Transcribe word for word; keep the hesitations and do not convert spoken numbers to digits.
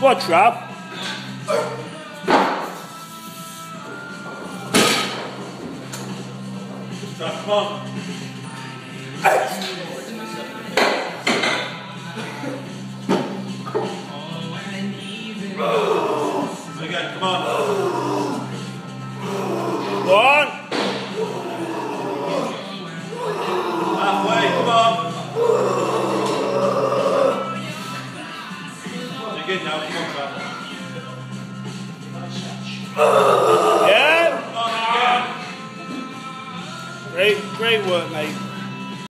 What, Trav? Trav, come on. Again, come on. One. Halfway, come on. Again now, come on, Trav. Yeah. Come on, again. Great, great work, mate.